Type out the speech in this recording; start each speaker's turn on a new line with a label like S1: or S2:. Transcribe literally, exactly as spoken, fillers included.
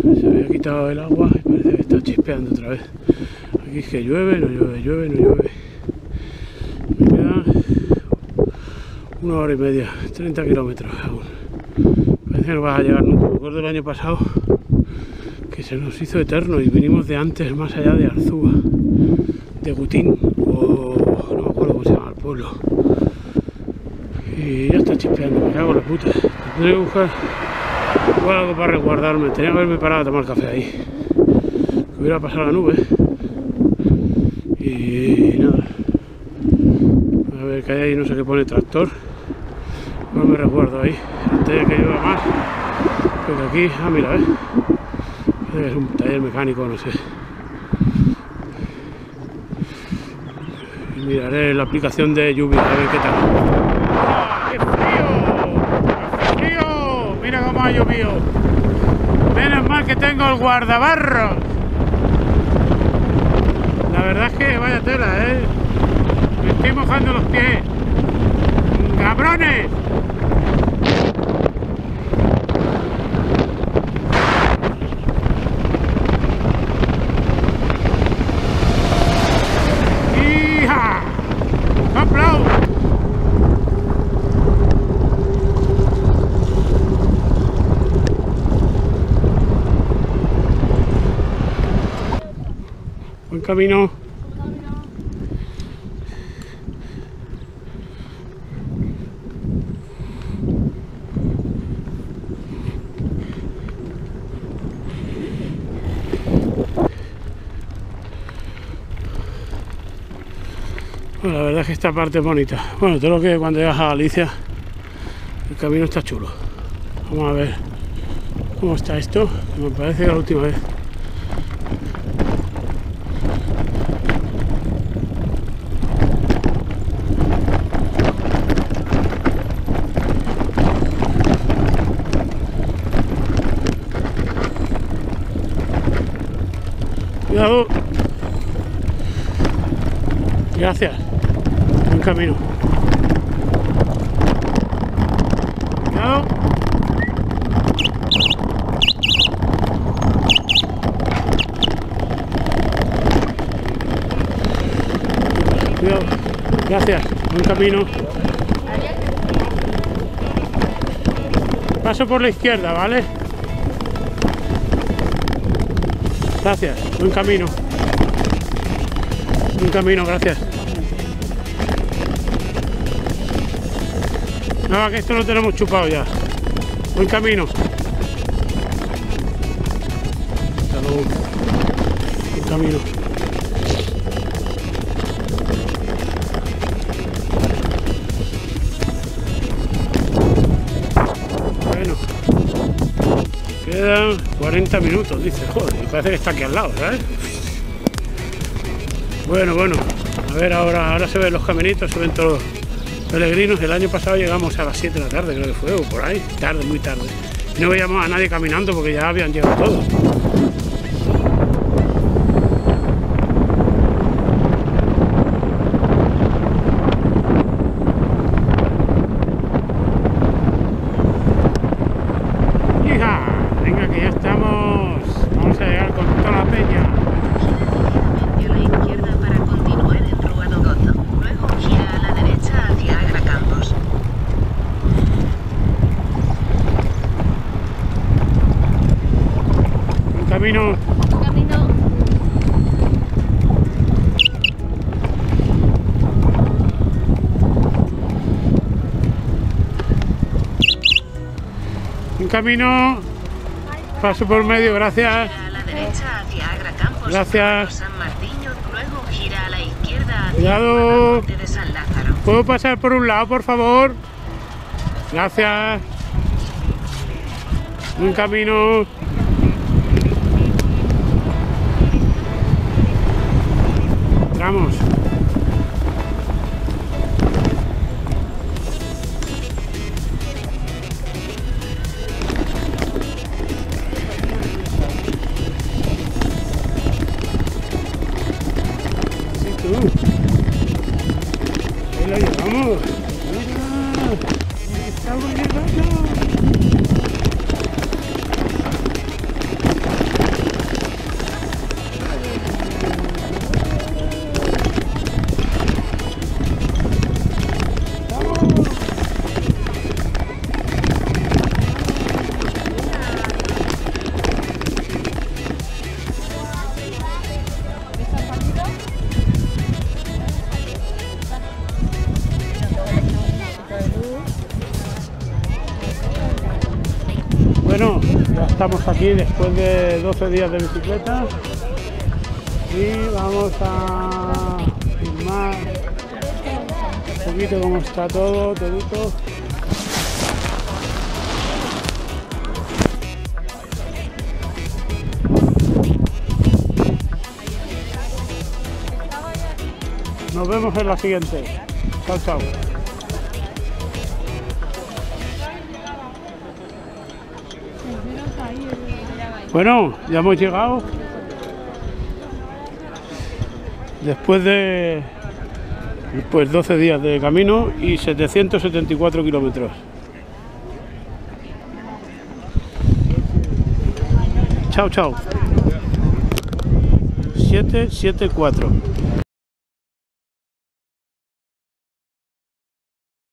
S1: Se había quitado el agua y parece que está chispeando otra vez. Aquí es que llueve, no llueve, llueve, no llueve. Me queda una hora y media, treinta kilómetros aún. Parece que no vas a llegar nunca. Me acuerdo del año pasado que se nos hizo eterno y vinimos de antes, más allá de Arzúa, de Gutín, o no me acuerdo cómo se llama el pueblo. Y ya está chispeando, me cago en la puta. Tendré que buscar igual algo para resguardarme. Tenía que haberme parado a tomar café ahí. Que hubiera pasado la nube. Y nada. A ver que hay ahí, no sé qué pone tractor. No me resguardo ahí. Antes de que llueva más. Porque aquí, ah mira, ¿ves? Es un taller mecánico, no sé. Y miraré la aplicación de lluvia, a ver qué tal. ¡Ah, qué frío! ¡Qué frío! Mira cómo ha llovido. Menos mal que tengo el guardabarros. La verdad es que vaya tela, ¿eh? Me estoy mojando los pies. ¡Cabrones! Buen camino. Bueno, la verdad es que esta parte es bonita. Bueno, todo lo que cuando llegas a Galicia el camino está chulo. Vamos a ver cómo está esto. Me parece que la última vez. Cuidado. Gracias. Buen camino. Cuidado. Cuidado. Gracias. Buen camino. Paso por la izquierda, ¿vale? Gracias, buen camino. Buen camino, gracias. Nada, que esto lo tenemos chupado ya. Buen camino. Hasta luego. Buen camino. Bueno. Quedan cuarenta minutos, dice. Joder, parece que está aquí al lado, ¿sabes? Bueno, bueno. A ver, ahora, ahora se ven los caminitos, se ven todos los peregrinos. El año pasado llegamos a las siete de la tarde, creo que fue, o por ahí. Tarde, muy tarde. Y no veíamos a nadie caminando porque ya habían llegado todos. Camino.
S2: Camino.
S1: Un camino. Paso por medio, gracias.
S3: A la derecha hacia Agra Campos.
S1: Gracias.
S3: San Martín, luego gira a la izquierda hacia
S1: Cuidado.
S3: el Monte de San Lázaro.
S1: ¿Puedo pasar por un lado, por favor? Gracias. Un camino. Entramos. Sí, tú. Ahí lo llevamos. Estamos llegando. aquí después de doce días de bicicleta y vamos a filmar un poquito cómo está todo, todito. Nos vemos en la siguiente. Chao, chao. Bueno, ya hemos llegado. Después de pues doce días de camino y setecientos setenta y cuatro kilómetros. Chao, chao. setecientos setenta y cuatro.